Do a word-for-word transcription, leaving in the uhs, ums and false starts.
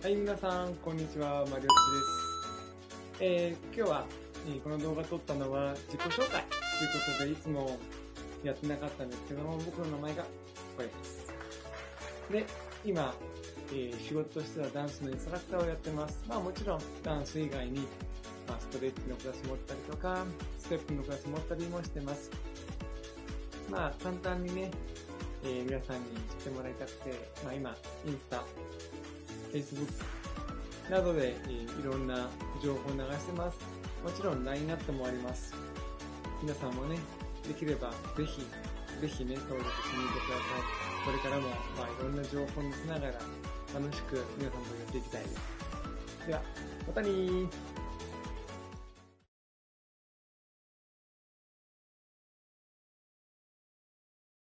はい、皆さん、こんにちは。マリオッチです。えー、今日は、えー、この動画撮ったのは自己紹介ということで、いつもやってなかったんですけども、僕の名前がこれです。で、今、えー、仕事としてはダンスのインストラクターをやってます。まあもちろん、ダンス以外に、まあ、ストレッチのクラス持ったりとか、ステップのクラス持ったりもしてます。まあ、簡単にね、えー、皆さんに知ってもらいたくて、まあ今、インスタ、Facebook などで、えー、いろんな情報を流してます。もちろん ライン アットもあります。皆さんもね、できればぜひ、ぜひね、登録してみてください。これからも、まあ、いろんな情報を見せながら楽しく皆さんとやっていきたいです。では、またねー。